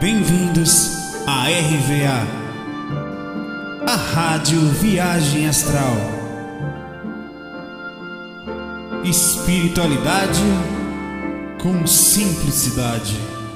Bem-vindos à RVA, a Rádio Viagem Astral. Espiritualidade com simplicidade.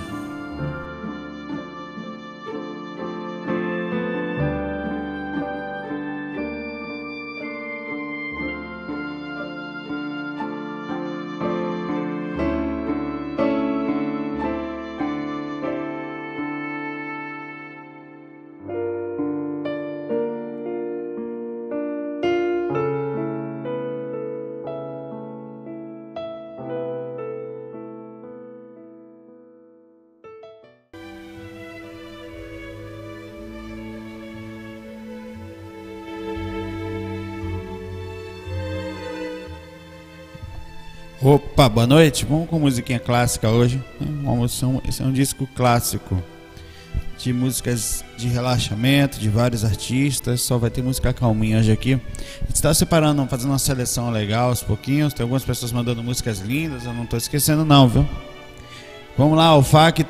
Opa, boa noite, vamos com musiquinha clássica hoje. Esse é um disco clássico de músicas de relaxamento, de vários artistas. Só vai ter música calminha hoje aqui. A gente está separando, fazendo uma seleção legal aos pouquinhos. Tem algumas pessoas mandando músicas lindas, eu não estou esquecendo não, viu? Vamos lá, o FAQ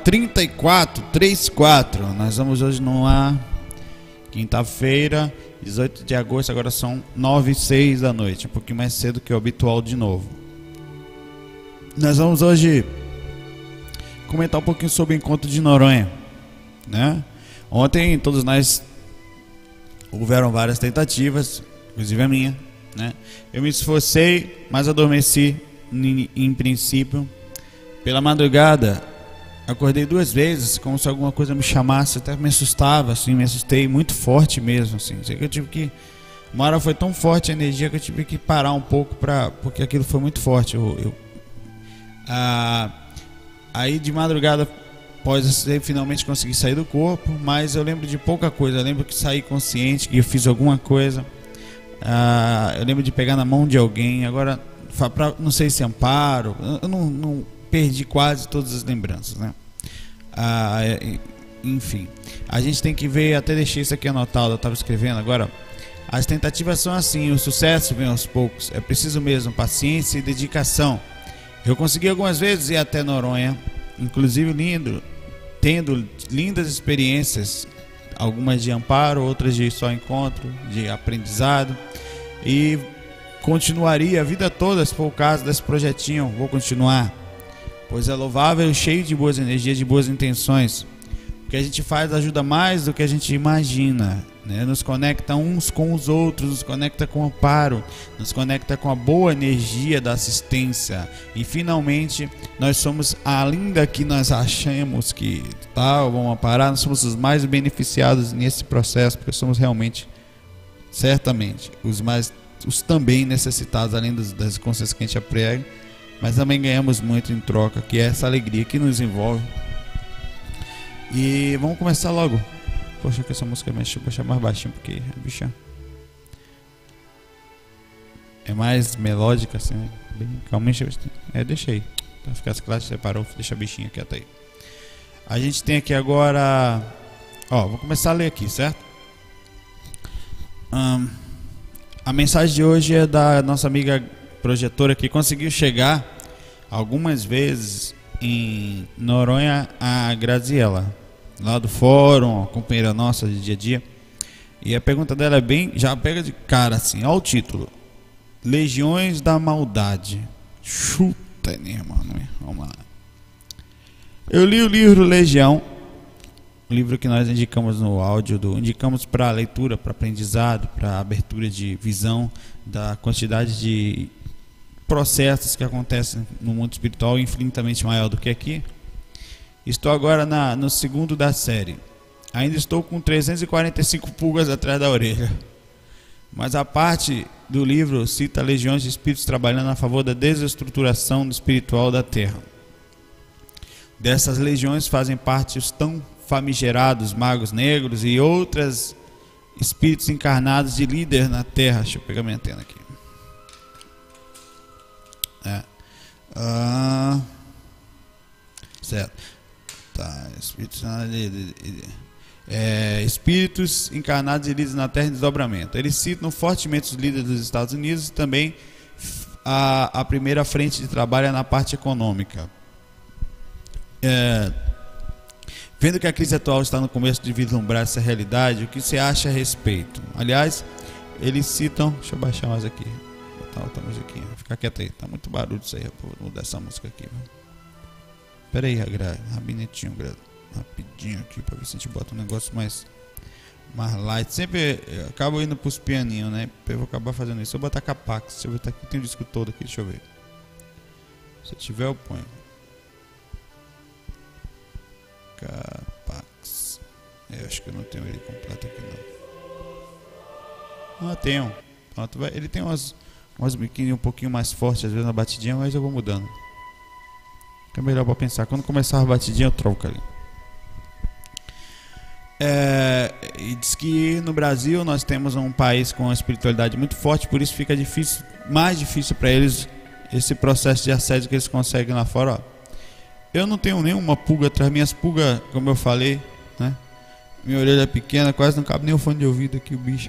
3434. Nós vamos hoje numa quinta-feira, 18 de agosto, agora são 9h06 da noite. Um pouquinho mais cedo que o habitual de novo. Nós vamos hoje comentar um pouquinho sobre o encontro de Noronha, né? Ontem todos nós houveram várias tentativas, inclusive a minha, né? Eu me esforcei, mas adormeci em princípio. Pela madrugada acordei 2 vezes, como se alguma coisa me chamasse, até me assustava, assim, me assustei muito forte mesmo, assim. Sei que eu tive que, uma hora foi tão forte a energia que eu tive que parar um pouco porque aquilo foi muito forte. Aí de madrugada após finalmente conseguir sair do corpo, mas eu lembro de pouca coisa. Eu lembro que saí consciente, que eu fiz alguma coisa. Eu lembro de pegar na mão de alguém. Agora não sei se amparo. Eu não perdi quase todas as lembranças, né? Enfim, a gente tem que ver. Até deixei isso aqui anotado, eu estava escrevendo agora. As tentativas são assim, o sucesso vem aos poucos. É preciso mesmo paciência e dedicação. Eu consegui algumas vezes ir até Noronha, inclusive tendo lindas experiências, algumas de amparo, outras de só encontro, de aprendizado, e continuaria a vida toda, se for o caso desse projetinho, vou continuar, pois é louvável e cheio de boas energias, de boas intenções. O que a gente faz ajuda mais do que a gente imagina, né? Nos conecta uns com os outros, nos conecta com o amparo, nos conecta com a boa energia da assistência. E finalmente nós somos, além da que nós achamos que vamos amparar, nós somos os mais beneficiados nesse processo, porque somos realmente, certamente, os também necessitados, além das consciências que a gente aprega, mas também ganhamos muito em troca, que é essa alegria que nos envolve. E vamos começar logo. Poxa, que essa música deixa eu puxar mais baixinho, porque a bicha é mais melódica, assim, né? Bem calminha. Deixa aí. Pra ficar as classes separou, deixa a bichinha quieta aí. A gente tem aqui agora. Vou começar a ler aqui, certo? A mensagem de hoje é da nossa amiga projetora que conseguiu chegar algumas vezes em Noronha, a Graziela, lá do fórum, companheira nossa de dia a dia. E a pergunta dela é bem, já pega de cara assim, olha o título: Legiões da Maldade. Chuta, né, irmão? Vamos lá. Eu li o livro Legião, o livro que nós indicamos no áudio, indicamos para leitura, para aprendizado, para abertura de visão da quantidade de processos que acontecem no mundo espiritual, infinitamente maior do que aqui. Estou agora no segundo da série. Ainda estou com 345 pulgas atrás da orelha. Mas a parte do livro cita legiões de espíritos trabalhando a favor da desestruturação espiritual da Terra. Dessas legiões fazem parte os tão famigerados magos negros e outros espíritos encarnados de líder na Terra. Deixa eu pegar minha antena aqui. Certo. Espíritos encarnados e líderes na Terra em desdobramento. Eles citam fortemente os líderes dos Estados Unidos e também a primeira frente de trabalho é na parte econômica. Vendo que a crise atual está no começo de vislumbrar essa realidade, o que você acha a respeito? Aliás, eles citam... Deixa eu baixar mais aqui. Vou botar outra musiquinha. Fica quieto aí. Tá muito barulho isso aí. Vou mudar essa música aqui. Pera aí, rabinetinho, rapidinho aqui, pra ver se a gente bota um negócio mais light. Sempre eu acabo indo pros pianinhos, né? Eu vou acabar fazendo isso. Se eu botar Capax, se eu botar aqui, tem o disco todo aqui, deixa eu ver. Se tiver, eu ponho. Capax. Eu acho que eu não tenho ele completo aqui não. Ah, tenho. Pronto, ele tem umas biquíni um pouquinho mais fortes, às vezes na batidinha, mas eu vou mudando. É melhor pra pensar. Quando começar a batidinha, eu troco ali. E diz que no Brasil nós temos um país com uma espiritualidade muito forte, por isso fica mais difícil para eles esse processo de assédio que eles conseguem lá fora. Ó. Eu não tenho nenhuma pulga atrás. Minhas pulgas, como eu falei, né? Minha orelha é pequena, quase não cabe nem o fone de ouvido aqui, o bicho.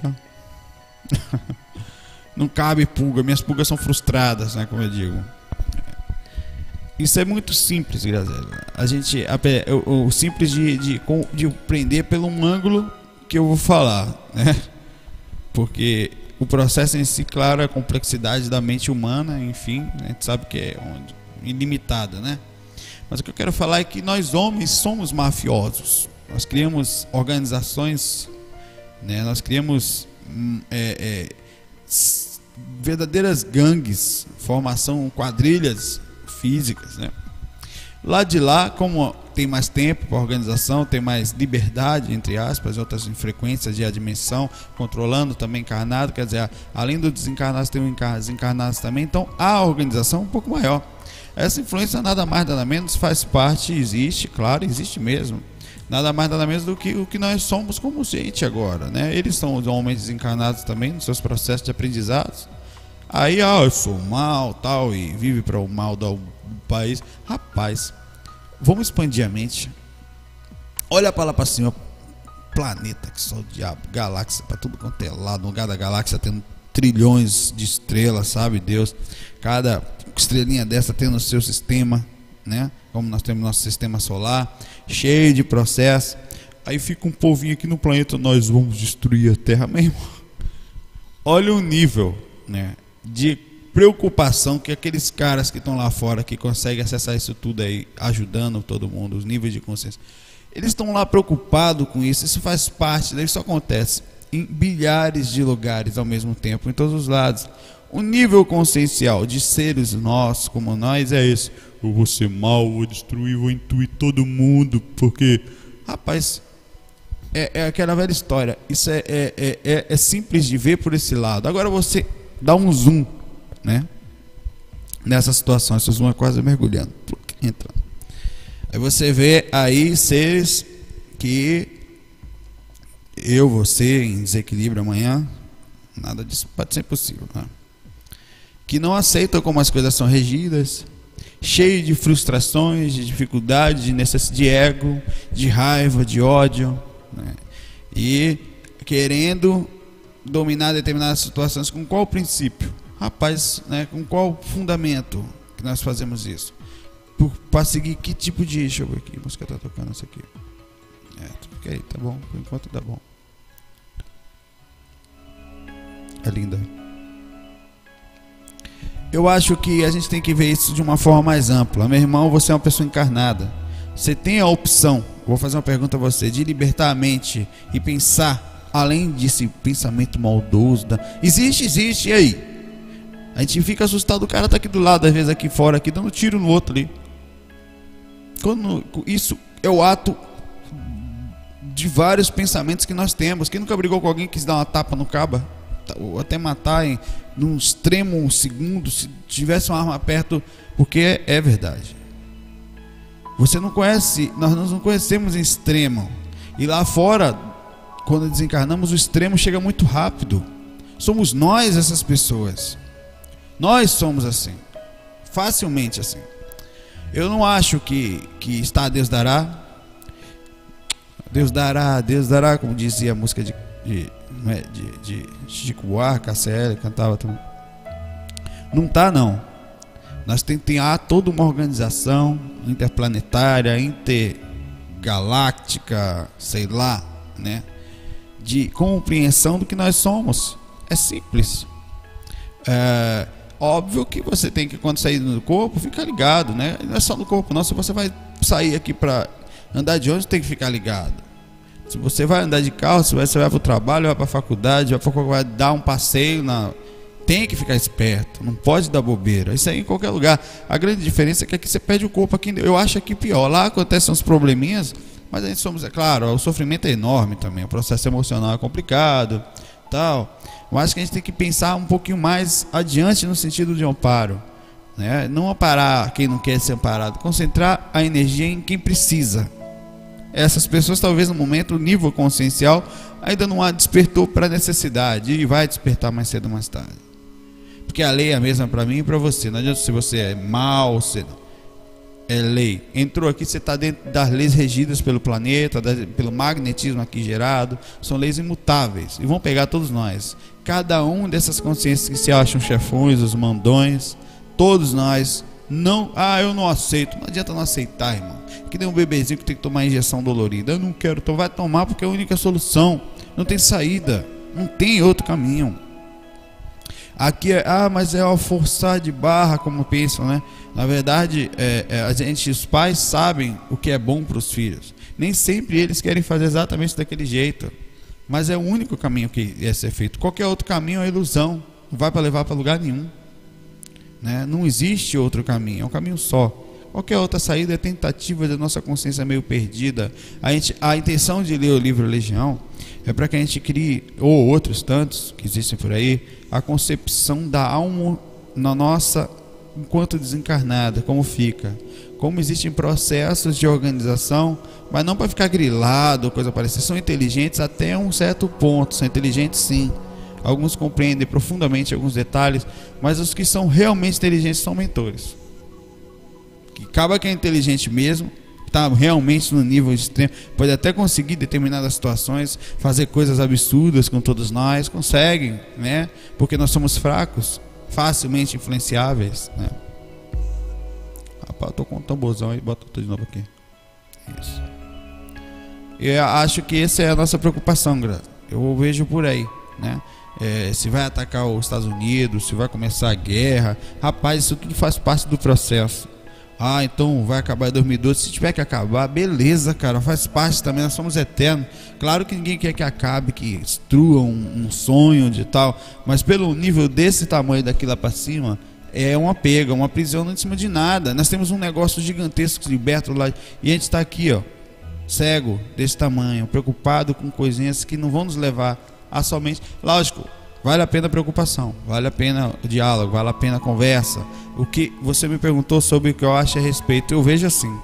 Não cabe pulga. Minhas pulgas são frustradas, né? Como eu digo. Isso é muito simples, Graziela. O simples de prender pelo um ângulo que eu vou falar, né? Porque o processo em si, claro, a complexidade da mente humana, enfim, a gente sabe que é ilimitada, né? Mas o que eu quero falar é que nós homens somos mafiosos. Nós criamos organizações, né? Nós criamos verdadeiras gangues, formação, quadrilhas físicas, né? Lá de lá, como tem mais tempo para organização, tem mais liberdade, entre aspas, outras frequências de dimensão, controlando também encarnado, quer dizer, além dos desencarnados, tem os encarnados também, então a organização é um pouco maior. Essa influência nada mais nada menos faz parte, existe, claro, existe mesmo, nada mais nada menos do que o que nós somos como gente agora, né? Eles são os homens desencarnados também, nos seus processos de aprendizados. Aí, eu sou mal, tal, e vive para o mal do país. Rapaz, vamos expandir a mente. Olha para lá para cima, planeta, que só o diabo, galáxia, para tudo quanto é lado. No lugar da galáxia tendo trilhões de estrelas, sabe Deus? Cada estrelinha dessa tendo o seu sistema, né? Como nós temos nosso sistema solar, cheio de processos. Aí fica um povinho aqui no planeta, nós vamos destruir a Terra mesmo. Olha o nível, né, de preocupação que aqueles caras que estão lá fora, que conseguem acessar isso tudo aí, ajudando todo mundo, os níveis de consciência, eles estão lá preocupados com isso. Isso faz parte, isso acontece em bilhares de lugares ao mesmo tempo, em todos os lados. O nível consciencial de seres nossos, como nós, é esse: eu vou ser mal, vou destruir, vou intuir todo mundo, porque, rapaz, é aquela velha história. Isso é simples de ver por esse lado. Agora você dá um zoom, né, nessa situação. Esse zoom é quase mergulhando, entrando. Aí você vê aí seres que você em desequilíbrio amanhã, nada disso pode ser possível, né? Que não aceitam como as coisas são regidas, cheio de frustrações, de dificuldades, de necessidade, de ego, de raiva, de ódio, né? E querendo dominar determinadas situações. Com qual princípio? Rapaz, né? Com qual fundamento que nós fazemos isso? Para seguir que tipo de... Deixa eu ver aqui, a música tá tocando isso aqui. Ok, tá bom, por enquanto tá bom. É linda. Eu acho que a gente tem que ver isso de uma forma mais ampla. Meu irmão, você é uma pessoa encarnada. Você tem a opção, vou fazer uma pergunta a você, de libertar a mente e pensar além desse pensamento maldoso. Existe, e aí? A gente fica assustado, o cara tá aqui do lado, às vezes aqui fora, aqui dando tiro no outro ali. Isso é o ato de vários pensamentos que nós temos. Quem nunca brigou com alguém que quis dar uma tapa no cabo, ou até matar num extremo um segundo, se tivesse uma arma perto? Porque é verdade. Você não conhece, nós não conhecemos em extremo. E lá fora, quando desencarnamos, o extremo chega muito rápido. Somos nós essas pessoas. Nós somos assim, facilmente assim. Eu não acho que está Deus dará. Deus dará, como dizia a música de Chico Buarque, KCL, cantava também. Não tá, não. Nós temos toda uma organização interplanetária, intergaláctica, galáctica, sei lá, né, de compreensão do que nós somos. É simples. Óbvio que você tem que, quando sair do corpo, ficar ligado, né? Não é só no corpo, não. Se você vai sair aqui para andar de ônibus, tem que ficar ligado. Se você vai andar de carro, se você vai para o trabalho, vai para a faculdade, vai dar um passeio, tem que ficar esperto, não pode dar bobeira. Isso aí em qualquer lugar. A grande diferença é que aqui você perde o corpo. Aqui eu acho aqui pior. Lá acontecem uns probleminhas, mas a gente somos, é claro, o sofrimento é enorme também, o processo emocional é complicado, tal. Eu acho que a gente tem que pensar um pouquinho mais adiante no sentido de amparo, né? Não amparar quem não quer ser amparado, concentrar a energia em quem precisa. Essas pessoas, talvez no momento, o nível consciencial ainda não despertou para a necessidade, e vai despertar mais cedo ou mais tarde, porque a lei é a mesma para mim e para você. Não adianta se você é mal, você não. É lei. Entrou aqui, você está dentro das leis regidas pelo planeta, pelo magnetismo aqui gerado. São leis imutáveis e vão pegar todos nós. Cada um dessas consciências que se acham chefões, os mandões, todos nós não. Eu não aceito. Não adianta não aceitar, irmão. Que nem um bebezinho que tem que tomar injeção dolorida. Eu não quero, então vai tomar, porque é a única solução. Não tem saída, não tem outro caminho. Aqui mas é uma forçar de barra, como pensam, né? Na verdade, os pais sabem o que é bom para os filhos. Nem sempre eles querem fazer exatamente daquele jeito, mas é o único caminho que é ser feito. Qualquer outro caminho é ilusão, não vai para levar para lugar nenhum, né? Não existe outro caminho, é um caminho só. Qualquer outra saída é tentativa da nossa consciência meio perdida. A intenção de ler o livro Legião é para que a gente crie, ou outros tantos que existem por aí, a concepção da alma na nossa, enquanto desencarnada, como fica, como existem processos de organização, mas não para ficar grilado ou coisa parecida. São inteligentes até um certo ponto, são inteligentes sim, alguns compreendem profundamente alguns detalhes, mas os que são realmente inteligentes são mentores, que acaba que é inteligente mesmo, está realmente no nível extremo, pode até conseguir determinadas situações, fazer coisas absurdas com todos nós, conseguem, né? Porque nós somos fracos, facilmente influenciáveis, né? Rapaz, eu tô com um tamborzão aí, bota tudo de novo aqui. Isso. Eu acho que essa é a nossa preocupação, eu vejo por aí, né? Se vai atacar os Estados Unidos, se vai começar a guerra, rapaz, isso tudo faz parte do processo. Então vai acabar em 2012. Se tiver que acabar, beleza, cara, faz parte também, nós somos eternos. Claro que ninguém quer que acabe, que destrua um sonho de tal, mas pelo nível desse tamanho daqui lá para cima, é uma pega, uma prisão em cima de nada. Nós temos um negócio gigantesco liberto lá, e a gente está aqui, cego desse tamanho, preocupado com coisinhas que não vão nos levar a somente, lógico, vale a pena a preocupação, vale a pena o diálogo, vale a pena a conversa. O que você me perguntou sobre o que eu acho a respeito, eu vejo assim,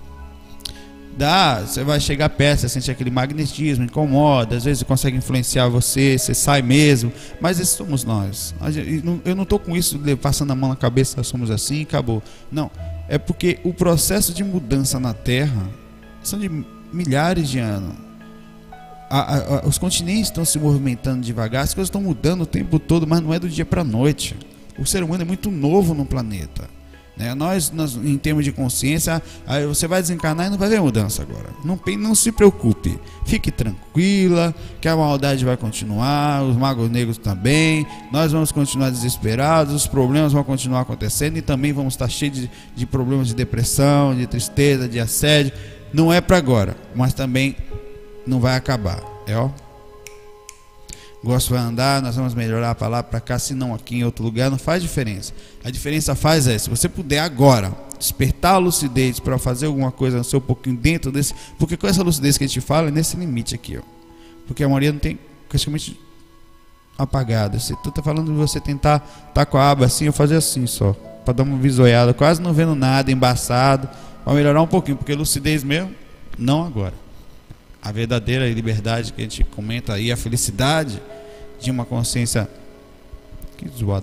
você vai chegar perto, você sente aquele magnetismo, incomoda, às vezes você consegue influenciar você sai mesmo, mas esses somos nós. Eu não estou com isso passando a mão na cabeça, somos assim, acabou. Não, é porque o processo de mudança na Terra são de milhares de anos. Os continentes estão se movimentando devagar, as coisas estão mudando o tempo todo, mas não é do dia para a noite. O ser humano é muito novo no planeta, né? Nós, em termos de consciência, aí você vai desencarnar e não vai ver mudança agora. Não se preocupe, fique tranquila, que a maldade vai continuar, os magos negros também, nós vamos continuar desesperados, os problemas vão continuar acontecendo e também vamos estar cheios de problemas de depressão, de tristeza, de assédio. Não é para agora, mas também não vai acabar, Gosto vai andar, nós vamos melhorar para lá, para cá, se não aqui em outro lugar, não faz diferença. A diferença se você puder agora despertar a lucidez para fazer alguma coisa no seu pouquinho dentro desse, porque com essa lucidez que a gente fala é nesse limite aqui, porque a maioria não tem praticamente apagada. Se tu tá falando de você tentar tá com a aba assim, eu fazer assim só, para dar uma visoiada, quase não vendo nada, embaçado, para melhorar um pouquinho, porque lucidez mesmo, não agora. A verdadeira liberdade que a gente comenta aí, a felicidade de uma consciência. Que zoada.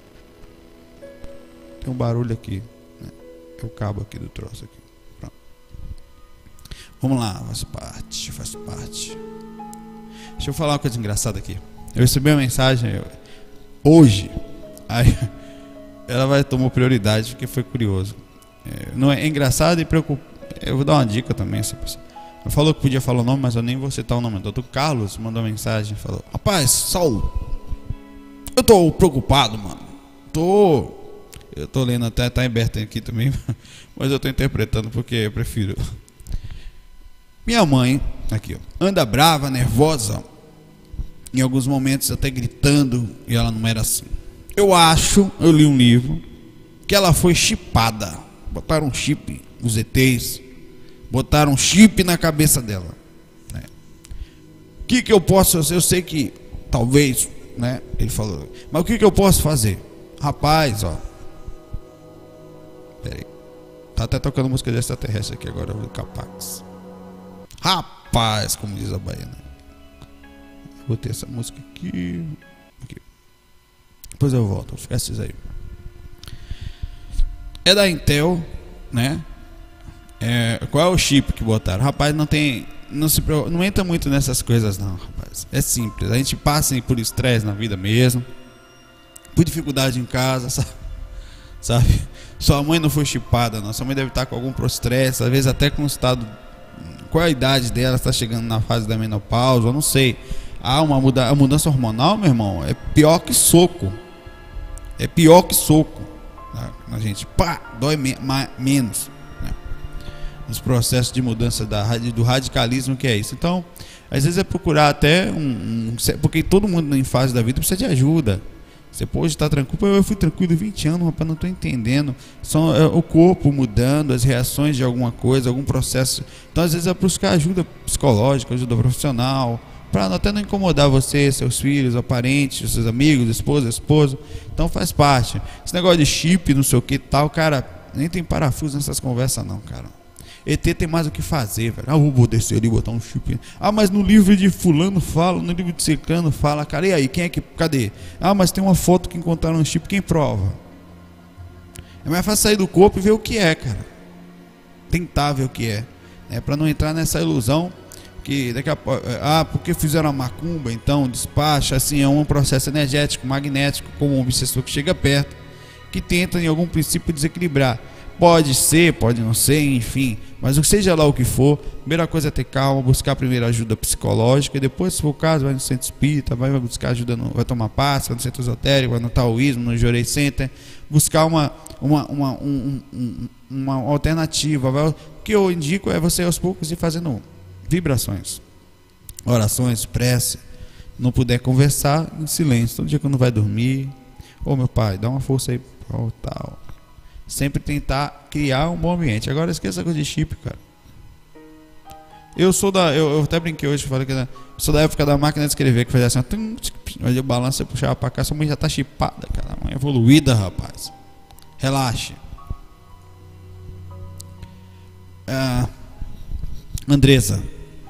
Tem um barulho aqui, né? É o cabo aqui do troço aqui. Pronto. Vamos lá, faz parte. Deixa eu falar uma coisa engraçada aqui. Eu recebi uma mensagem hoje. Aí ela tomou prioridade porque foi curioso. Não é engraçado e preocupante. Eu vou dar uma dica também, essa pessoa. Falou que podia falar o nome, mas eu nem vou citar o nome. O doutor Carlos mandou mensagem, falou: rapaz, Saulo, eu tô preocupado, mano. Eu tô lendo até, tá aberto aqui também, mas eu tô interpretando porque eu prefiro. Minha mãe, aqui, ó, anda brava, nervosa, em alguns momentos até gritando, e ela não era assim. Eu li um livro, que ela foi chipada. Botaram um chip, os ETs, botaram um chip na cabeça dela. Né? O que eu posso fazer? Eu sei que, talvez, né? Ele falou, mas o que eu posso fazer? Rapaz, ó. Peraí. Tá até tocando música de extraterrestre aqui agora, o Capax. Rapaz, como diz a baiana. Vou ter essa música aqui. Depois eu volto, vou ficar esses aí. É da Intel, né? Qual é o chip que botaram? Rapaz, não entra muito nessas coisas não, rapaz. É simples, a gente passa por estresse na vida mesmo, por dificuldade em casa, sabe? Sua mãe não foi chipada não, sua mãe deve estar com algum estresse, às vezes até com o estado, qual a idade dela, está chegando na fase da menopausa, eu não sei. A mudança hormonal, meu irmão, é pior que soco. É pior que soco. A gente, dói menos. Né? Os processos de mudança do radicalismo, que é isso. Então, às vezes é procurar até porque todo mundo em fase da vida precisa de ajuda. Você pode estar tranquilo. Eu fui tranquilo 20 anos, rapaz, não estou entendendo. São o corpo mudando, as reações de alguma coisa, algum processo. Então, às vezes é buscar ajuda psicológica, ajuda profissional, para até não incomodar você, seus filhos, ou parentes, seus amigos, esposo. Então faz parte. Esse negócio de chip, não sei o que tal, cara, nem tem parafuso nessas conversas não, cara. ET tem mais o que fazer, velho. Eu vou descer ali e botar um chip. Mas no livro de fulano fala, no livro de ciclano fala, cara, e aí, cadê? Mas tem uma foto que encontraram um chip, quem prova? É mais fácil sair do corpo e ver o que é, cara. Tentar ver o que é. Para não entrar nessa ilusão que daqui a pouco, porque fizeram a macumba, então despacha, assim, é um processo energético, magnético, como um obsessor que chega perto, que tenta em algum princípio desequilibrar. Pode ser, pode não ser, enfim, mas seja lá o que for, primeira coisa é ter calma, buscar primeiro ajuda psicológica, e depois, se for o caso, vai no centro espírita, vai buscar ajuda, vai tomar passe, vai no centro esotérico, vai no taoísmo, no Jorei Center, buscar uma alternativa. O que eu indico é você aos poucos ir fazendo vibrações, orações, prece. Não puder conversar, em silêncio. Todo dia que não vai dormir, meu pai, dá uma força aí, tal. Sempre tentar criar um bom ambiente. Agora esqueça a coisa de chip, cara. Eu até brinquei hoje, falei que sou da época da máquina de escrever, que fazia assim, olha o balanço, você puxava pra cá, sua mãe já tá chipada, cara. Mãe evoluída, rapaz. Relaxe. Andressa.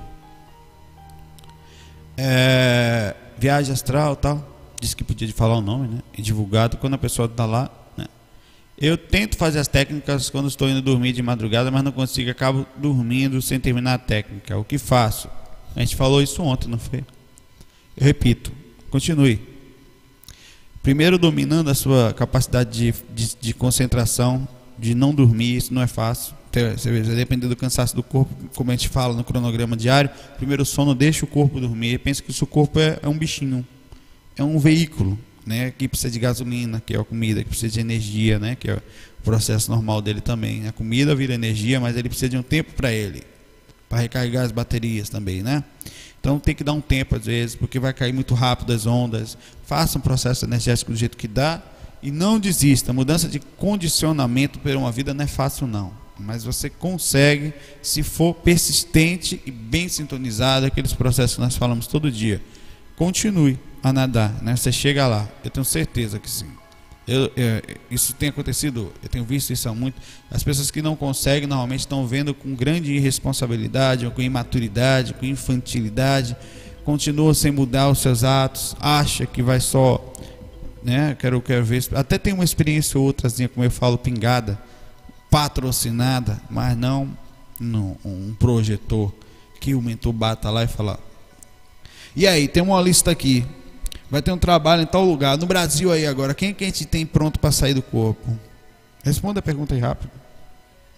Viagem astral, tal. Disse que podia falar o nome, né? E divulgado quando a pessoa tá lá, né? Eu tento fazer as técnicas quando estou indo dormir de madrugada, mas não consigo, acabo dormindo sem terminar a técnica. O que faço? A gente falou isso ontem, não foi? Eu repito, continue. Primeiro dominando a sua capacidade de concentração, de não dormir, isso não é fácil. Dependendo do cansaço do corpo, como a gente fala no cronograma diário, primeiro o sono deixa o corpo dormir. Pensa que o seu corpo é um bichinho, é um veículo, né, que precisa de gasolina, que é a comida, que precisa de energia, né, que é o processo normal dele também. A comida vira energia, mas ele precisa de um tempo para ele, para recarregar as baterias também, né? Então tem que dar um tempo às vezes, porque vai cair muito rápido as ondas. Faça um processo energético do jeito que dá e não desista. Mudança de condicionamento para uma vida não é fácil não, mas você consegue se for persistente e bem sintonizado, aqueles processos que nós falamos todo dia. Continue a nadar, né? Você chega lá, eu tenho certeza que sim. Isso tem acontecido, eu tenho visto isso há muito. As pessoas que não conseguem normalmente estão vendo com grande irresponsabilidade, com imaturidade, com infantilidade, continuam sem mudar os seus atos, acha que vai só, né? Quero ver, até tem uma experiência ou outrazinha, como eu falo, pingada, patrocinada, mas não um projetor que o mentor bata lá e fala: e aí, tem uma lista aqui, vai ter um trabalho em tal lugar, no Brasil aí agora, quem que a gente tem pronto para sair do corpo? Responda a pergunta aí rápido.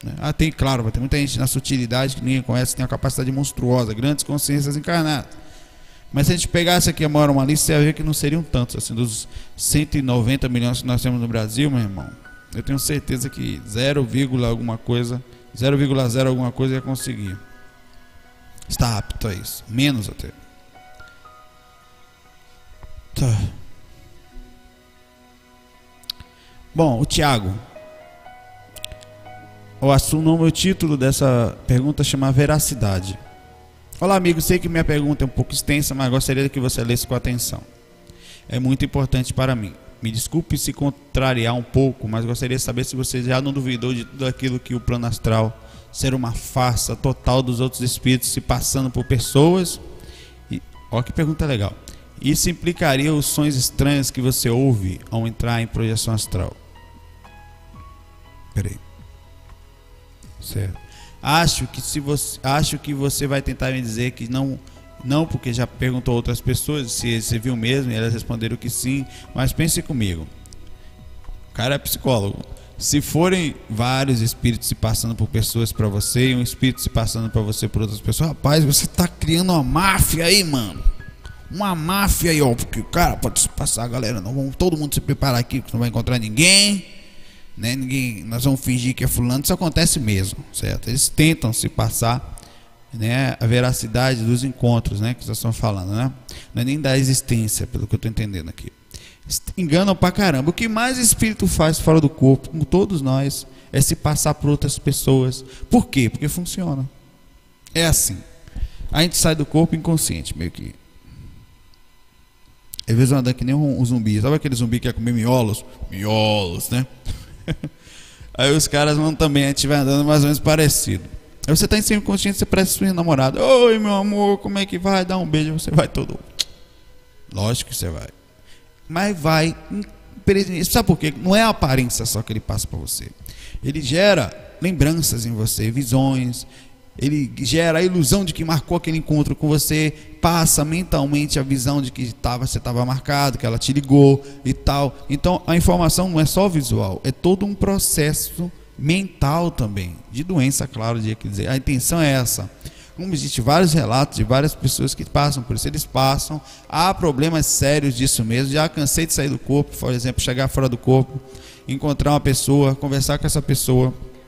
né? Tem, claro, vai ter muita gente na sutilidade que ninguém conhece, que tem uma capacidade monstruosa, grandes consciências encarnadas. Mas se a gente pegasse aqui a maior uma lista, você ia ver que não seriam tantos. Assim, dos 190 milhões que nós temos no Brasil, meu irmão, eu tenho certeza que 0, alguma coisa, 0,0 alguma coisa ia conseguir. Está apto a isso. Menos até. Tá. Bom, o Tiago. O título dessa pergunta chama Veracidade. Olá, amigo. Sei que minha pergunta é um pouco extensa, mas gostaria que você lesse com atenção. É muito importante para mim. Me desculpe se contrariar um pouco, mas gostaria de saber se você já não duvidou de tudo aquilo que o plano astral ser uma farsa total dos outros espíritos se passando por pessoas. Olha que pergunta legal. Isso implicaria os sonhos estranhos que você ouve ao entrar em projeção astral. Peraí. Certo. Acho que você vai tentar me dizer que não, porque já perguntou a outras pessoas se você viu mesmo e elas responderam que sim, mas pense comigo. O cara é psicólogo. Se forem vários espíritos se passando por pessoas para você e um espírito se passando para você por outras pessoas, rapaz, você tá criando uma máfia aí, mano. Uma máfia aí, ó, porque o cara pode se passar, galera, não vamos todo mundo se preparar aqui, que não vai encontrar ninguém. Né? Nós vamos fingir que é fulano. Isso acontece mesmo, certo? Eles tentam se passar, né, a veracidade dos encontros, né, que nós estamos falando, né? Não é nem da existência, pelo que eu estou entendendo aqui. Enganam pra caramba. O que mais espírito faz fora do corpo, como todos nós, é se passar por outras pessoas. Por quê? Porque funciona. É assim. A gente sai do corpo inconsciente, meio que. Às vezes anda que nem um zumbi. Sabe aquele zumbi que quer comer miolos? Miolos, né? Aí os caras vão também, a gente vai andando mais ou menos parecido. Aí você está em cima consciente, você parece sua namorada. Oi, meu amor, como é que vai? Dá um beijo, você vai todo. Lógico que você vai. Mas vai. Sabe por quê? Não é a aparência só que ele passa para você. Ele gera lembranças em você, visões. Ele gera a ilusão de que marcou aquele encontro com você, passa mentalmente a visão de que você estava marcado, que ela te ligou e tal. Então a informação não é só visual, é todo um processo mental também, de doença, claro, de quer dizer. A intenção é essa. Como existem vários relatos de várias pessoas que passam por isso, eles passam, há problemas sérios disso mesmo. Já cansei de sair do corpo, por exemplo, chegar fora do corpo, encontrar uma pessoa, conversar com essa pessoa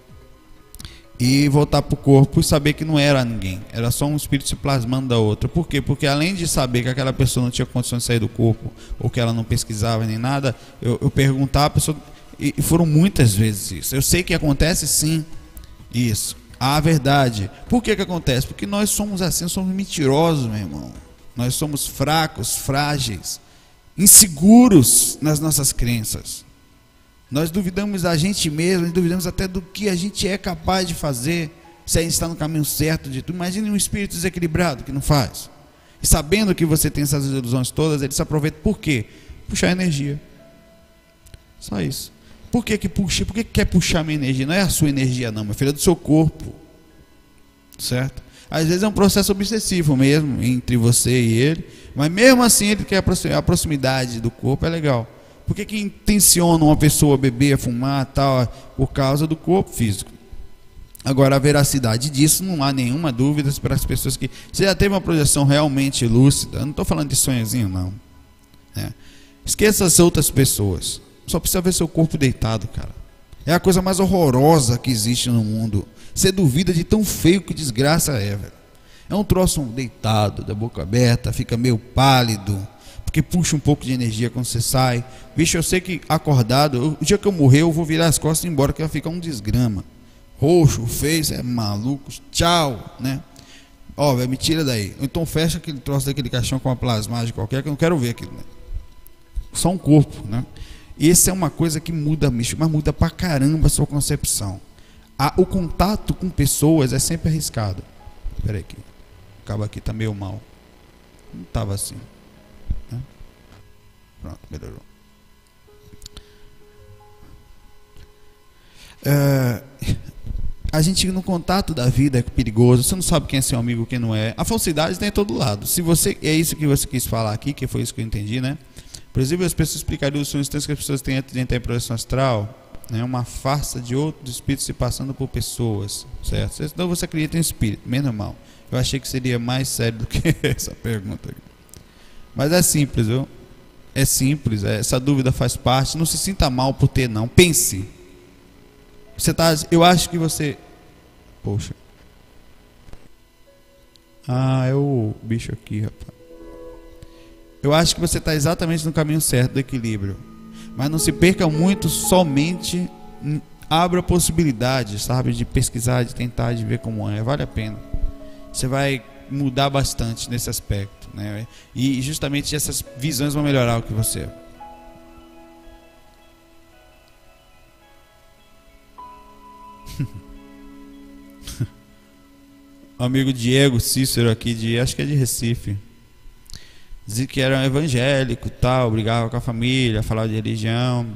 e voltar para o corpo e saber que não era ninguém, era só um espírito se plasmando da outra. Por quê? Porque além de saber que aquela pessoa não tinha condição de sair do corpo, ou que ela não pesquisava nem nada, eu perguntava a pessoa, e foram muitas vezes isso. Eu sei que acontece sim, isso, a verdade. Por que acontece? Porque nós somos assim, somos mentirosos, meu irmão. Nós somos fracos, frágeis, inseguros nas nossas crenças. Nós duvidamos da gente mesmo, duvidamos até do que a gente é capaz de fazer, se a gente está no caminho certo de tudo. Imagine um espírito desequilibrado que não faz. E sabendo que você tem essas ilusões todas, ele se aproveita. Por quê? Puxar energia. Só isso. Por que puxa? Por que quer puxar minha energia? Não é a sua energia não, meu filho, é do seu corpo. Certo? Às vezes é um processo obsessivo mesmo, entre você e ele. Mas mesmo assim ele quer a proximidade do corpo, é legal. Por que intenciona uma pessoa a beber, a fumar, tal? Por causa do corpo físico. Agora, a veracidade disso, não há nenhuma dúvida para as pessoas que... Você já teve uma projeção realmente lúcida? Eu não estou falando de sonhozinho, não. Esqueça as outras pessoas. Só precisa ver seu corpo deitado, cara. É a coisa mais horrorosa que existe no mundo. Você duvida de tão feio que desgraça é, velho. É um troço deitado, da boca aberta, fica meio pálido, porque puxa um pouco de energia quando você sai. Bicho, eu sei que acordado, o dia que eu morrer, eu vou virar as costas e ir embora, que vai ficar um desgrama. Roxo, feio, é maluco, tchau, né? Ó, velho, me tira daí. Então fecha aquele troço daquele caixão com uma plasmagem qualquer, que eu não quero ver aquilo, né? Só um corpo, né? E essa é uma coisa que muda, bicho, mas muda pra caramba a sua concepção. O contato com pessoas é sempre arriscado. Espera aí, aqui. O cabo aqui tá meio mal. Não tava assim. Né? Pronto, melhorou. A gente no contato da vida é perigoso. Você não sabe quem é seu amigo, quem não é. A falsidade está em todo lado. Se você é isso que você quis falar aqui, que foi isso que eu entendi, né? Por exemplo, as pessoas explicariam os sonhos que as pessoas têm antes de entrar em projeção astral. né? Uma farsa de outros espíritos se passando por pessoas, certo? Então você acredita em espírito, menos mal. Eu achei que seria mais sério do que essa pergunta aqui. Mas é simples, viu? É simples, essa dúvida faz parte. Não se sinta mal por ter, não. Pense. Eu acho que você... Poxa. É o bicho aqui, rapaz. Eu acho que você está exatamente no caminho certo do equilíbrio. Mas não se perca muito somente. Abra possibilidades, sabe? De pesquisar, de tentar, de ver como é. Vale a pena. Você vai mudar bastante nesse aspecto, né? E justamente essas visões vão melhorar o que você é. O amigo Diego Cícero aqui, acho que é de Recife, dizia que era um evangélico, tal, brigava com a família, falava de religião,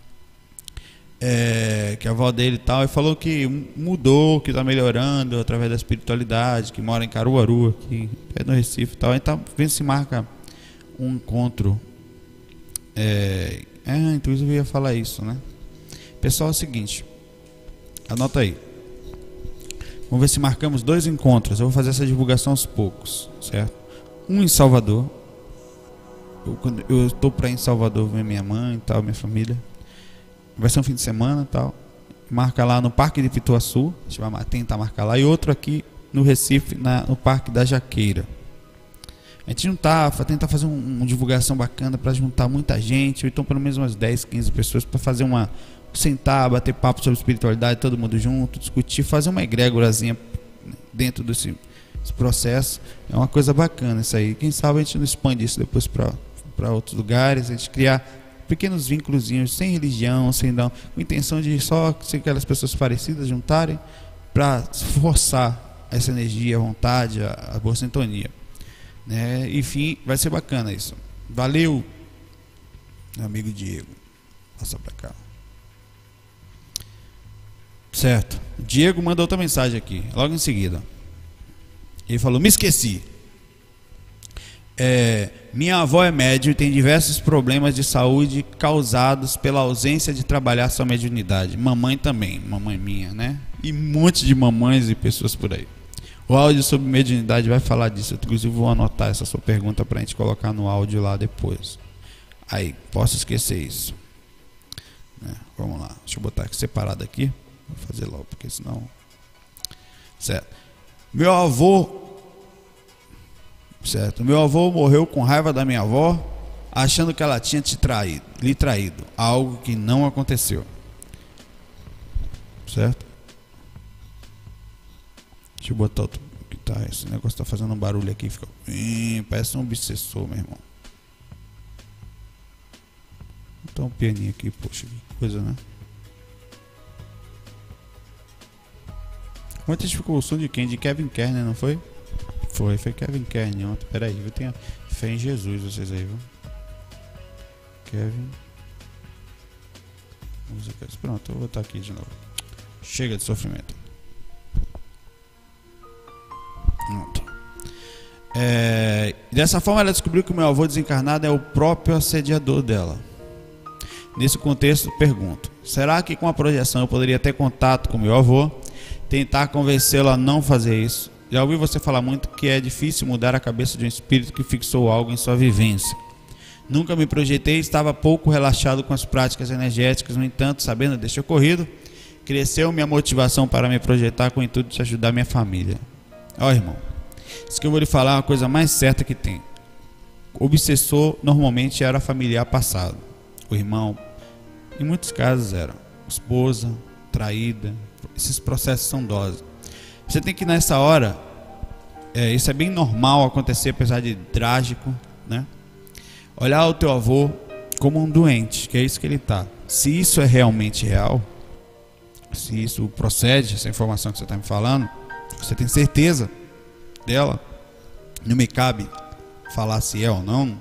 que a avó dele e tal, e falou que mudou, que está melhorando através da espiritualidade, que mora em Caruaru, aqui no Recife e tal. Então vendo se marca um encontro. Inclusive eu ia falar isso, né? Pessoal, é o seguinte, anota aí. Vamos ver se marcamos 2 encontros. Eu vou fazer essa divulgação aos poucos, certo? Um em Salvador. Eu estou para ir em Salvador ver minha mãe e tal, minha família. Vai ser um fim de semana e tal. Marca lá no Parque de Pituaçu. A gente vai tentar marcar lá. E outro aqui no Recife, no Parque da Jaqueira. A gente tentar fazer uma divulgação bacana para juntar muita gente. Ou então pelo menos umas 10, 15 pessoas para fazer sentar, bater papo sobre espiritualidade, todo mundo junto, discutir, fazer uma egrégorazinha dentro desse processo. É uma coisa bacana isso aí. Quem sabe a gente não expande isso depois para outros lugares, a gente criar pequenos vínculozinhos sem religião, com intenção de só aquelas pessoas parecidas juntarem para forçar essa energia, a vontade, a boa sintonia, né? Enfim, vai ser bacana isso. Valeu, meu amigo Diego. Passa para cá. Certo. O Diego mandou outra mensagem aqui, logo em seguida. Ele falou: me esqueci. Minha avó é médium e tem diversos problemas de saúde causados pela ausência de trabalhar sua mediunidade. Mamãe também, mamãe minha, né? E um monte de mamães e pessoas por aí. O áudio sobre mediunidade vai falar disso. Eu, inclusive, vou anotar essa sua pergunta para a gente colocar no áudio lá depois. Aí, posso esquecer isso. Vamos lá, deixa eu botar aqui separado aqui. Vou fazer logo, porque senão... Certo. Meu avô morreu com raiva da minha avó, achando que ela tinha lhe traído. Algo que não aconteceu. Certo? Deixa eu botar outro. Esse negócio está fazendo um barulho aqui. Fica... parece um obsessor, meu irmão. Vou botar um pianinho aqui, poxa, que coisa, né? Ontem a gente ficou o som de quem? De Kevin Kerner, não foi? Foi Kevin Kerner ontem. Pera aí, eu tenho fé em Jesus, vocês aí, viu? Kevin. Músicas. Pronto, eu vou botar aqui de novo. Chega de sofrimento. Pronto. Dessa forma ela descobriu que o meu avô desencarnado é o próprio assediador dela. Nesse contexto, pergunto: será que com a projeção eu poderia ter contato com meu avô? Tentar convencê-lo a não fazer isso? Já ouvi você falar muito que é difícil mudar a cabeça de um espírito que fixou algo em sua vivência. Nunca me projetei e estava pouco relaxado com as práticas energéticas. No entanto, sabendo deste ocorrido, cresceu minha motivação para me projetar com o intuito de ajudar minha família. Ó, irmão, isso que eu vou lhe falar é uma coisa mais certa que tem. O obsessor normalmente era familiar passado. O irmão, em muitos casos, era esposa, traída. Esses processos são doses. Você tem que nessa hora, isso é bem normal acontecer, apesar de trágico, né? Olhar o teu avô como um doente, que é isso que ele está. Se isso é realmente real, se isso procede, essa informação que você está me falando, você tem certeza dela, não me cabe falar se é ou não.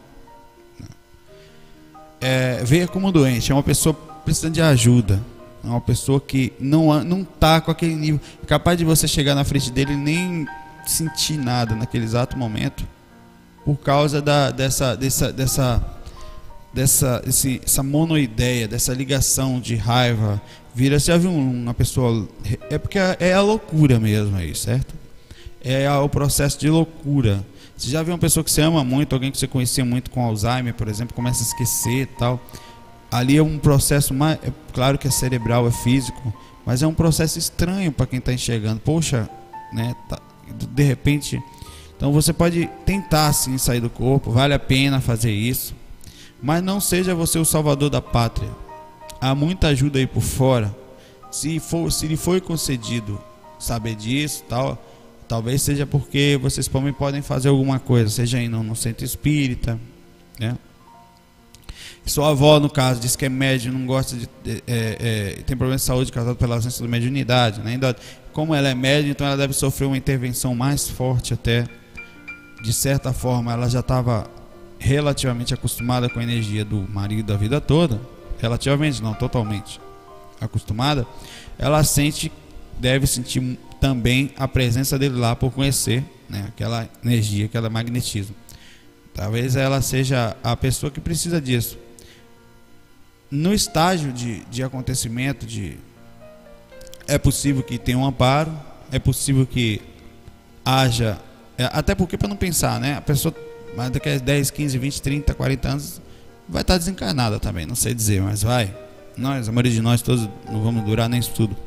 Ver como um doente, é uma pessoa precisando de ajuda. É uma pessoa que não está com aquele nível, capaz de você chegar na frente dele e nem sentir nada naquele exato momento, por causa dessa essa monoideia, dessa ligação de raiva, vira, você já viu uma pessoa, é porque é a loucura mesmo aí, certo? É o processo de loucura. Você já viu uma pessoa que você ama muito, alguém que você conhecia muito com Alzheimer, por exemplo, começa a esquecer e tal. Ali é um processo mais, é claro que é cerebral, é físico, mas é um processo estranho para quem está enxergando. Poxa, né? De repente, então você pode tentar sim sair do corpo, vale a pena fazer isso, mas não seja você o salvador da pátria. Há muita ajuda aí por fora. Se lhe foi concedido saber disso, tal, talvez seja porque vocês também podem fazer alguma coisa, seja indo no centro espírita, né? Sua avó, no caso, diz que é médium, não gosta de tem problema de saúde causado pela ausência da mediunidade, né? Ainda, como ela é médium, então ela deve sofrer uma intervenção mais forte até. De certa forma, ela já estava relativamente acostumada com a energia do marido a vida toda, relativamente, não totalmente acostumada. Ela deve sentir também a presença dele lá por conhecer, né, aquela energia, aquele magnetismo. Talvez ela seja a pessoa que precisa disso. No estágio de acontecimento, é possível que tenha um amparo, é possível que haja, até porque, para não pensar, né, a pessoa mas daqui a 10, 15, 20, 30, 40 anos vai estar desencarnada também, não sei dizer, mas vai. Nós, a maioria de nós todos não vamos durar nem isso tudo.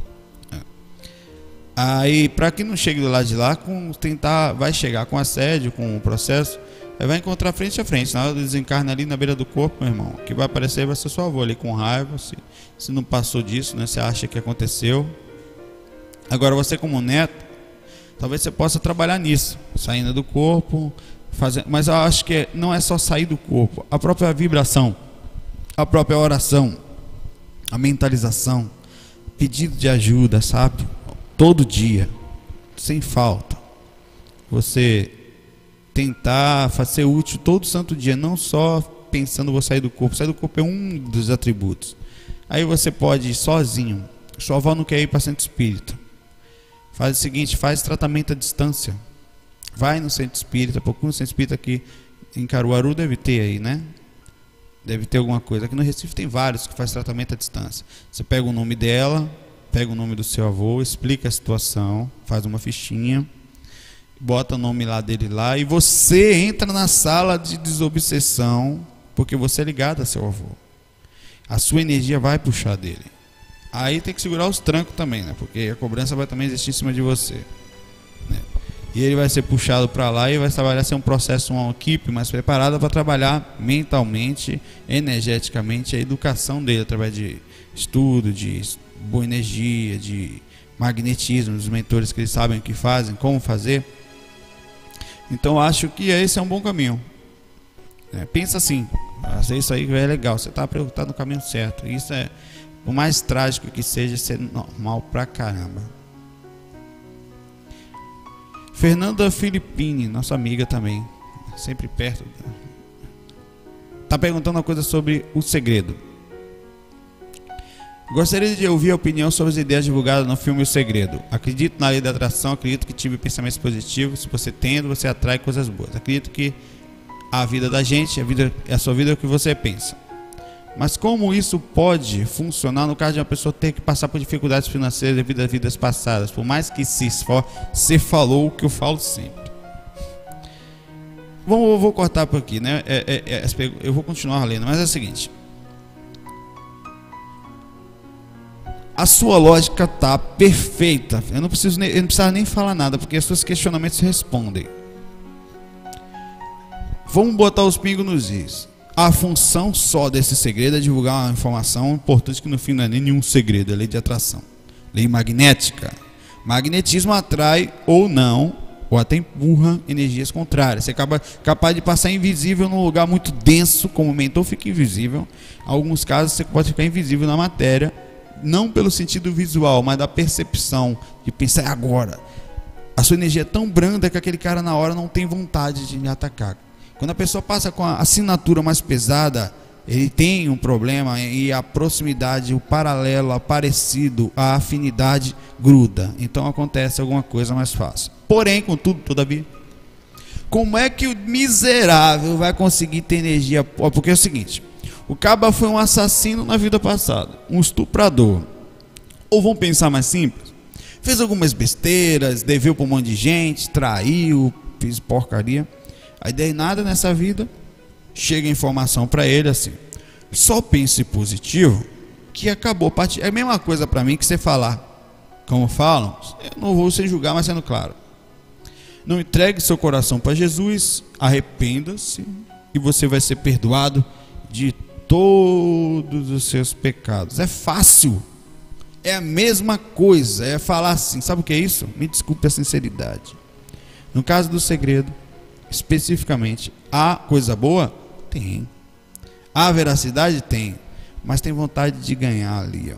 Aí, para que não chegue do lado de lá, vai chegar com assédio, com o processo, vai encontrar frente a frente. Na hora do desencarne ali na beira do corpo, meu irmão, o que vai aparecer vai ser sua avó ali com raiva, se não passou disso, né? Você acha que aconteceu. Agora você como neto, talvez você possa trabalhar nisso, saindo do corpo, mas eu acho que não é só sair do corpo, a própria vibração, a própria oração, a mentalização, pedido de ajuda, sabe? Todo dia, sem falta, você tentar ser útil todo santo dia, não só pensando vou sair do corpo. Sair do corpo é um dos atributos. Aí você pode ir sozinho. Sua avó não quer ir para centro espírita, faz o seguinte, faz tratamento à distância, vai no centro espírita, procura um centro espírita aqui em Caruaru, deve ter aí, né? Deve ter alguma coisa. Aqui no Recife tem vários que faz tratamento à distância. Você pega o nome dela, pega o nome do seu avô, explica a situação, faz uma fichinha, bota o nome lá dele lá, e você entra na sala de desobsessão, porque você é ligado a seu avô. A sua energia vai puxar dele. Aí tem que segurar os trancos também, né? Porque a cobrança vai também existir em cima de você, né? E ele vai ser puxado para lá e vai trabalhar, ser um processo, uma equipe mais preparada para trabalhar mentalmente, energeticamente, a educação dele, através de estudo, de boa energia, de magnetismo, dos mentores que eles sabem o que fazem, como fazer. Então acho que esse é um bom caminho. Pensa assim, fazer isso aí é legal, você está preocupado no caminho certo. Isso é, por mais trágico que seja, ser normal pra caramba. Fernanda Filippini, nossa amiga também, sempre perto, está perguntando uma coisa sobre O Segredo. Gostaria de ouvir a opinião sobre as ideias divulgadas no filme O Segredo. Acredito na lei da atração, acredito que tive pensamentos positivos. Se você tendo, você atrai coisas boas. Acredito que a vida da gente, a sua vida é o que você pensa. Mas como isso pode funcionar no caso de uma pessoa ter que passar por dificuldades financeiras devido a vidas passadas? Por mais que se esforce, você falou o que eu falo sempre. Bom, eu vou cortar por aqui, né? Eu vou continuar lendo, mas é o seguinte. A sua lógica está perfeita. Eu não precisava nem falar nada, porque os seus questionamentos se respondem. Vamos botar os pingos nos is. A função só desse segredo é divulgar uma informação importante que no fim não é nenhum segredo, é lei de atração. Lei magnética. Magnetismo atrai ou não, ou até empurra energias contrárias. Você acaba capaz de passar invisível num lugar muito denso, como o mentor fica invisível. Em alguns casos você pode ficar invisível na matéria, não pelo sentido visual, mas da percepção, de pensar agora. A sua energia é tão branda que aquele cara na hora não tem vontade de me atacar. Quando a pessoa passa com a assinatura mais pesada, ele tem um problema e a proximidade, o paralelo, o parecido, a afinidade gruda. Então acontece alguma coisa mais fácil. Porém, contudo, todavia, como é que o miserável vai conseguir ter energia? Porque é o seguinte, O caba foi um assassino na vida passada, um estuprador. Ou vamos pensar mais simples, fez algumas besteiras, deveu para um monte de gente, traiu, fez porcaria. Aí daí nada nessa vida, chega a informação para ele assim: só pense positivo que acabou. É a mesma coisa para mim que você falar, como falam, eu não vou sem julgar, mas sendo claro, não entregue seu coração para Jesus, arrependa-se e você vai ser perdoado de todos os seus pecados. É fácil, é a mesma coisa, é falar assim. Sabe o que é isso? Me desculpe a sinceridade. No caso do segredo, especificamente, há coisa boa? Tem. Há veracidade? Tem. Mas tem vontade de ganhar ali, ó.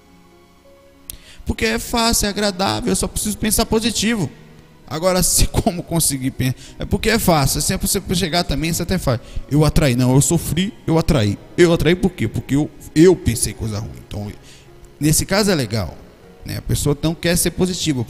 Porque é fácil, é agradável, eu só preciso pensar positivo. Agora, se como conseguir pensar, é porque é fácil. Assim, é para você chegar também, você até faz: eu atraí, não, eu sofri, eu atraí. Eu atraí por quê? Porque eu pensei coisa ruim. Então, nesse caso é legal, né? A pessoa não quer ser positivo,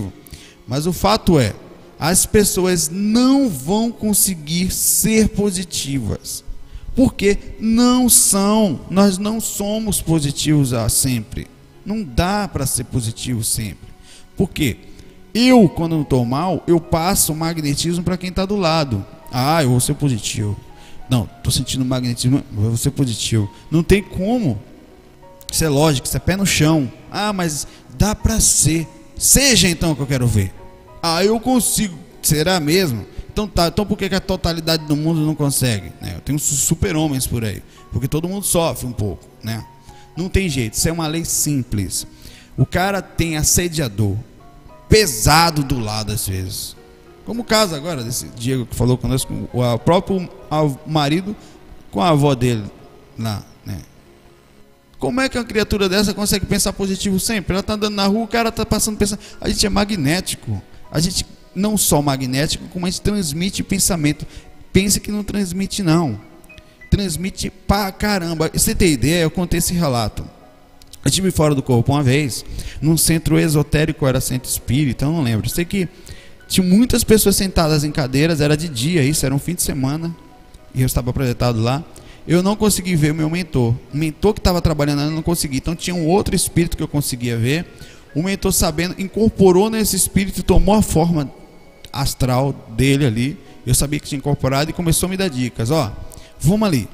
mas o fato é, as pessoas não vão conseguir ser positivas, porque não são. Nós não somos positivos sempre. Não dá para ser positivo sempre. Por quê? Eu, quando não estou mal, eu passo magnetismo para quem está do lado. Ah, eu vou ser positivo. Não, estou sentindo magnetismo, eu vou ser positivo. Não tem como. Isso é lógico, isso é pé no chão. Ah, mas dá para ser. Seja então o que eu quero ver. Ah, eu consigo. Será mesmo? Então tá. Então por que a totalidade do mundo não consegue? Eu tenho super-homens por aí. Porque todo mundo sofre um pouco, né? Não tem jeito, isso é uma lei simples. O cara tem assediador pesado do lado às vezes. Como o caso agora desse Diego que falou conosco, o próprio marido com a avó dele lá, né? Como é que uma criatura dessa consegue pensar positivo sempre? Ela está andando na rua, o cara está passando pensando. A gente é magnético. A gente não só magnético, como a gente transmite pensamento. Pensa que não transmite, não. Transmite pra caramba. Você tem ideia? Eu contei esse relato. Eu estive fora do corpo uma vez, num centro esotérico, era centro espírita, eu não lembro. Eu sei que tinha muitas pessoas sentadas em cadeiras, era de dia isso, era um fim de semana, e eu estava projetado lá. Eu não consegui ver o meu mentor. O mentor que estava trabalhando, eu não consegui. Então tinha um outro espírito que eu conseguia ver. O mentor, sabendo, incorporou nesse espírito, tomou a forma astral dele ali. Eu sabia que tinha incorporado e começou a me dar dicas. Ó, vamos ali.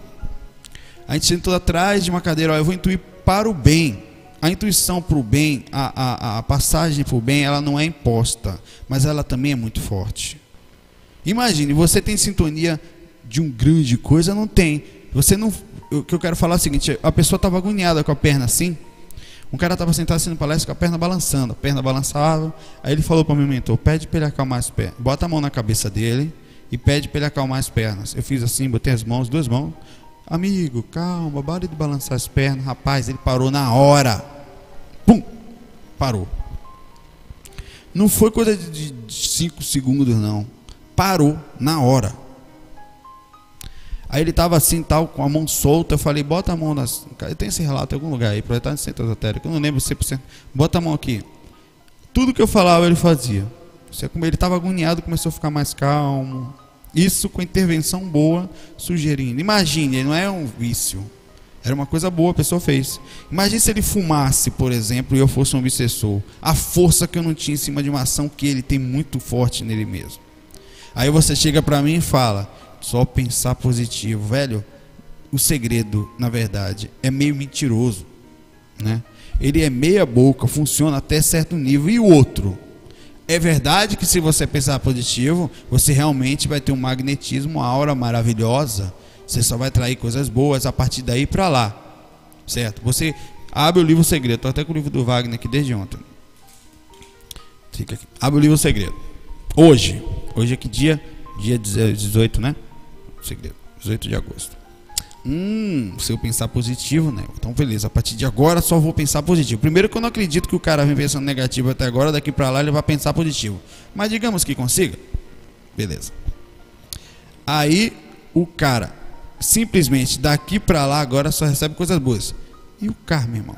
A gente sentou atrás de uma cadeira. Ó, eu vou intuir para o bem. A intuição para o bem, a passagem para o bem, ela não é imposta, mas ela também é muito forte. Imagine, você tem sintonia de um grande coisa? Não tem. Você não. O que eu quero falar é o seguinte: a pessoa estava agoniada com a perna assim. Um cara estava sentado assim no palestra com a perna balançando, a perna balançava. Aí ele falou para o meu mentor: pede para ele acalmar as pernas. Bota a mão na cabeça dele e pede para ele acalmar as pernas. Eu fiz assim, botei as mãos, duas mãos. Amigo, calma, bora de balançar as pernas. Rapaz, ele parou na hora. Pum! Parou. Não foi coisa de 5 segundos, não. Parou na hora. Aí ele estava assim, tal, com a mão solta. Eu falei: bota a mão nas. Tem esse relato em algum lugar aí, para estar no centro esotérico. Eu não lembro 100%. Bota a mão aqui. Tudo que eu falava, ele fazia. Ele estava agoniado, começou a ficar mais calmo. Isso com intervenção boa, sugerindo. Imagine, não é um vício. Era uma coisa boa, a pessoa fez. Imagine se ele fumasse, por exemplo, e eu fosse um obsessor. A força que eu não tinha em cima de uma ação que ele tem muito forte nele mesmo. Aí você chega para mim e fala: só pensar positivo. Velho, o segredo, na verdade, é meio mentiroso, né? Ele é meia boca, funciona até certo nível. E o outro? É verdade que se você pensar positivo, você realmente vai ter um magnetismo, uma aura maravilhosa. Você só vai atrair coisas boas a partir daí para lá, certo? Você abre o livro O Segredo. Estou até com o livro do Wagner aqui desde ontem. Fica aqui. Abre o livro O Segredo. Hoje é que dia? Dia 18, né? O Segredo, 18 de agosto. Se eu pensar positivo, né? Então beleza, a partir de agora só vou pensar positivo. Primeiro que eu não acredito que o cara vem pensando negativo até agora, daqui para lá ele vai pensar positivo. Mas digamos que consiga. Beleza. Aí o cara simplesmente daqui para lá agora só recebe coisas boas. E o karma, irmão?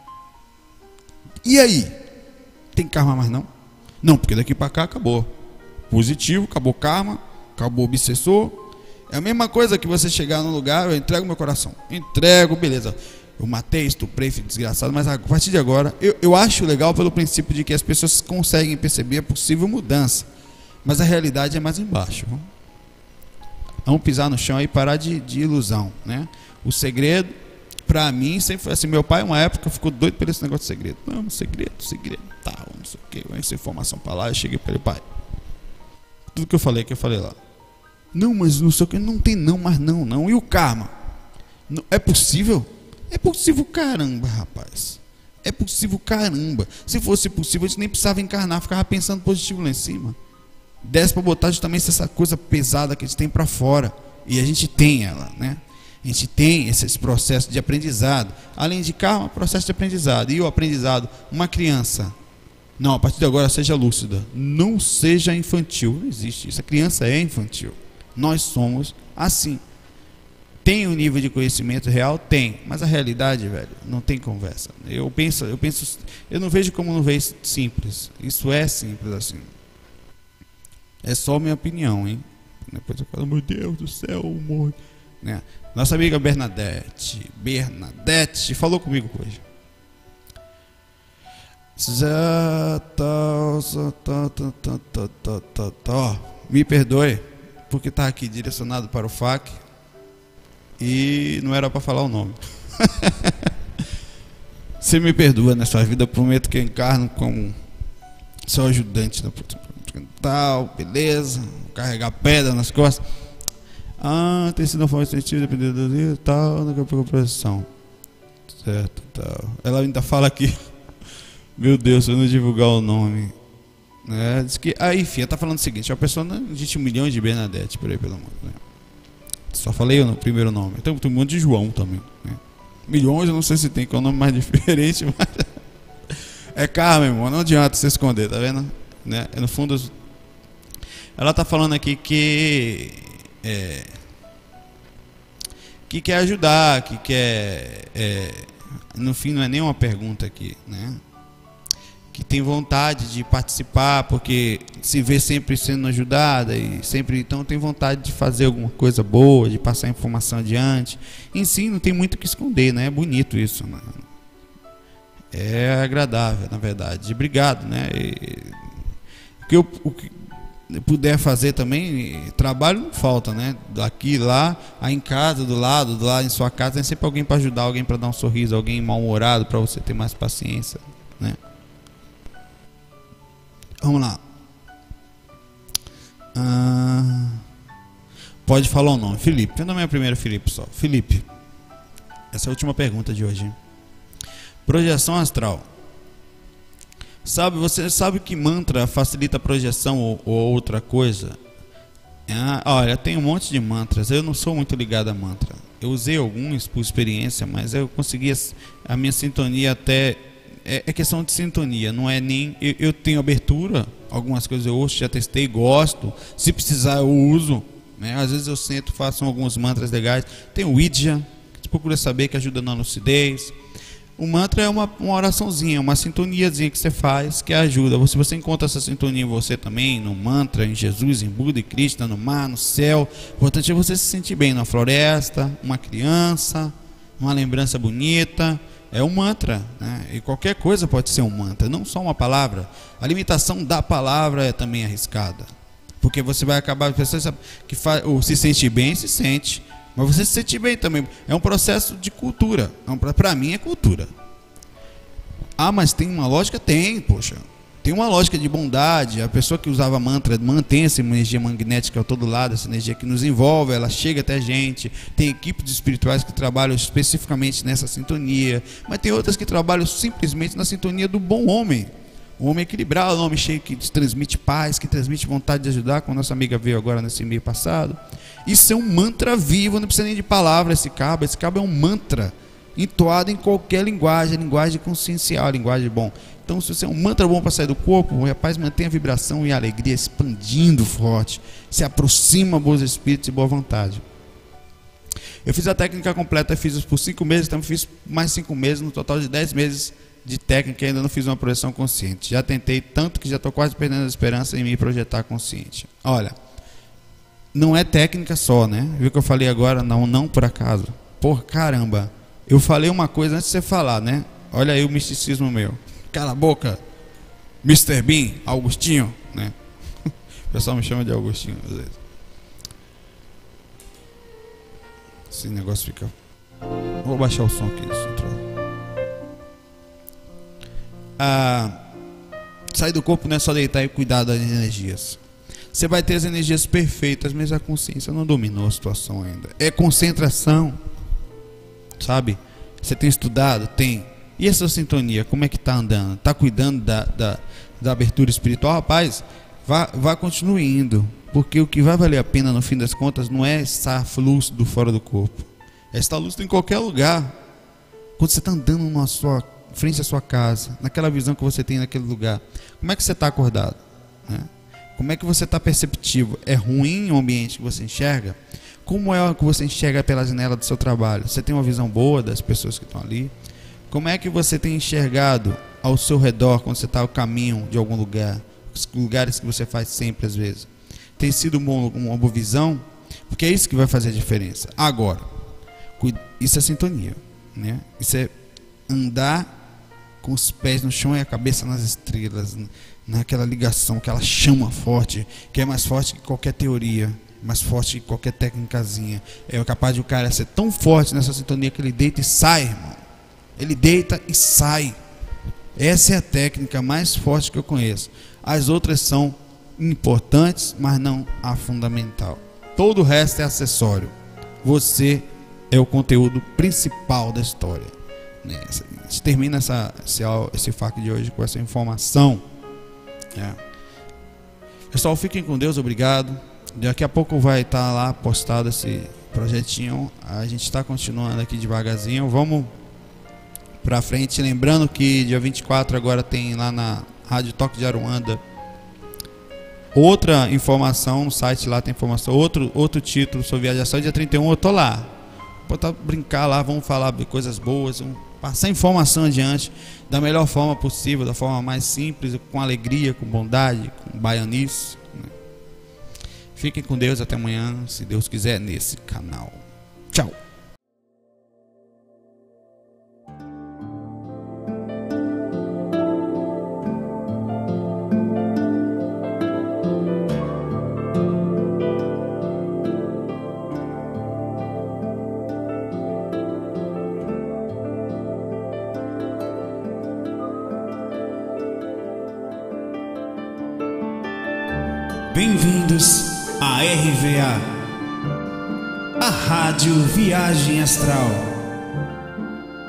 E aí? Tem karma mais não? Não, porque daqui para cá acabou. Positivo, acabou karma, acabou obsessor. É a mesma coisa que você chegar num lugar, eu entrego meu coração. Entrego, beleza. Eu matei, estuprei, fui desgraçado, mas a partir de agora, eu acho legal pelo princípio de que as pessoas conseguem perceber a possível mudança. Mas a realidade é mais embaixo. Vamos pisar no chão e parar de ilusão, né? O segredo, pra mim, sempre foi assim. Meu pai, uma época, ficou doido por esse negócio de segredo. Não, segredo, tal, não sei o que. Essa informação pra lá, eu cheguei pra ele, pai. Tudo que eu falei lá. Não, mas não sei o que, não tem não, mas não. E o karma? Não, é possível? É possível, caramba, rapaz. É possível, caramba. Se fosse possível, a gente nem precisava encarnar, ficava pensando positivo lá em cima. Desce para botar justamente essa coisa pesada que a gente tem para fora. E a gente tem ela, né? A gente tem esse processo de aprendizado. Além de karma, processo de aprendizado. E o aprendizado, uma criança. Não, a partir de agora seja lúcida. Não seja infantil. Não existe isso. A criança é infantil. Nós somos assim. Tem um nível de conhecimento real? Tem. Mas a realidade, velho, não tem conversa. Eu não vejo como não vejo simples. Isso é simples assim. É só minha opinião, hein? Depois eu falo, meu Deus do céu, morre. Né? Nossa amiga Bernadette falou comigo hoje. Me perdoe, porque tá aqui direcionado para o FAQ e não era para falar o nome. Você me perdoa nessa vida, prometo que eu encarno como seu ajudante da tal, beleza, carregar pedra nas costas. Tem sido uma forma sentido, dependendo do dia, tal, daqui a pouco a projeção. Certo, tal. Ela ainda fala aqui, meu Deus, se eu não divulgar o nome. Diz que, enfim, ela tá falando o seguinte, a pessoa não existe 1 milhão de Bernadette por aí pelo mundo, né? Só falei o primeiro nome. Tem um monte de João também, né? Milhões, eu não sei se tem, que é um nome mais diferente, mas é karma, irmão, não adianta se esconder, tá vendo? Né? No fundo, ela está falando aqui que quer ajudar, que quer, no fim não é nem uma pergunta aqui, né? Que tem vontade de participar, porque se vê sempre sendo ajudada e sempre, então tem vontade de fazer alguma coisa boa, de passar informação adiante. Em si não tem muito o que esconder, né? É bonito isso, né? É agradável, na verdade. Obrigado, né? O que puder fazer também, trabalho não falta, né? Daqui, lá, aí em casa, do lado em sua casa, tem sempre alguém para ajudar, alguém para dar um sorriso, alguém mal-humorado para você ter mais paciência, né? Vamos lá. Pode falar o nome. Felipe. Meu nome é o primeiro Felipe só. Felipe. Essa é a última pergunta de hoje. Projeção astral. Você sabe que mantra facilita a projeção ou outra coisa? Olha, tem um monte de mantras. Eu não sou muito ligado a mantra. Eu usei alguns por experiência, mas eu consegui a minha sintonia até... É questão de sintonia, não é nem... Eu tenho abertura, algumas coisas eu ouço, já testei, gosto. Se precisar eu uso, né? Às vezes eu sento, faço alguns mantras legais. Tem o Ouija, que você procura saber, que ajuda na lucidez. O mantra é uma oraçãozinha, uma sintoniazinha que você faz, que ajuda. Se você encontra essa sintonia em você também, no mantra, em Jesus, em Buda, em Krishna, no mar, no céu. O importante é você se sentir bem na floresta, uma criança, uma lembrança bonita. É um mantra, né? E qualquer coisa pode ser um mantra, não só uma palavra. A limitação da palavra é também arriscada, porque você vai acabar, a pessoa que ou se sente bem, se sente, mas você se sente bem também. É um processo de cultura. Para mim é cultura. Mas tem uma lógica? Tem, poxa. Tem uma lógica de bondade. A pessoa que usava mantra mantém essa energia magnética ao todo lado, essa energia que nos envolve, ela chega até a gente. Tem equipes espirituais que trabalham especificamente nessa sintonia, mas tem outras que trabalham simplesmente na sintonia do bom homem. Um homem equilibrado, um homem cheio que transmite paz, que transmite vontade de ajudar, como a nossa amiga veio agora nesse mês passado. Isso é um mantra vivo, não precisa nem de palavra esse cabo é um mantra entoado em qualquer linguagem, linguagem consciencial, linguagem bom. Então, se você é um mantra bom para sair do corpo, o rapaz mantém a vibração e a alegria expandindo forte, se aproxima bons espíritos e boa vontade. Eu fiz a técnica completa, fiz por 5 meses, então fiz mais 5 meses, no total de 10 meses de técnica, ainda não fiz uma projeção consciente. Já tentei tanto que já estou quase perdendo a esperança em me projetar consciente. Olha, não é técnica só, né? Viu que eu falei agora? Não por acaso. Por caramba. Eu falei uma coisa antes de você falar, né? Olha aí o misticismo meu. Cala a boca, Mr. Bean, Augustinho, né? O pessoal me chama de Augustinho às vezes. Esse negócio fica... Vou baixar o som aqui. Sair do corpo não é só deitar e cuidar das energias. Você vai ter as energias perfeitas, mas a consciência não dominou a situação ainda. É concentração, sabe? Você tem estudado? Tem. E essa sintonia, como é que tá andando? Tá cuidando da abertura espiritual? Rapaz, vá continue indo. Porque o que vai valer a pena no fim das contas não é estar lúcido fora do corpo. É estar lúcido em qualquer lugar. Quando você está andando na sua frente à sua casa, naquela visão que você tem naquele lugar, como é que você está acordado, né? Como é que você está perceptivo? É ruim o ambiente que você enxerga? Como é o que você enxerga pela janela do seu trabalho? Você tem uma visão boa das pessoas que estão ali? Como é que você tem enxergado ao seu redor quando você está ao caminho de algum lugar? Os lugares que você faz sempre às vezes. Tem sido uma boa visão? Porque é isso que vai fazer a diferença. Agora, isso é sintonia, né? Isso é andar com os pés no chão e a cabeça nas estrelas, naquela ligação, aquela chama forte, que é mais forte que qualquer teoria, mais forte que qualquer técnicazinha. É capaz de o cara ser tão forte nessa sintonia que ele deita e sai, irmão. Ele deita e sai. Essa é a técnica mais forte que eu conheço. As outras são importantes, mas não a fundamental. Todo o resto é acessório. Você é o conteúdo principal da história. A gente termina esse FAQ de hoje com essa informação. Pessoal, fiquem com Deus, obrigado. Daqui a pouco vai estar lá postado esse projetinho. A gente está continuando aqui devagarzinho. Vamos para frente. Lembrando que dia 24 agora tem lá na Rádio Toque de Aruanda outra informação. No site lá tem informação. Outro título sobre viajação. Dia 31 eu tô lá. Vou brincar lá, vamos falar de coisas boas, vamos passar informação adiante da melhor forma possível, da forma mais simples, com alegria, com bondade, com baianice, né? Fiquem com Deus, até amanhã, se Deus quiser, nesse canal. Tchau. Bem-vindos à RVA, a Rádio Viagem Astral.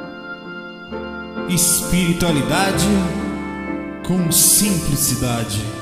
Espiritualidade com simplicidade.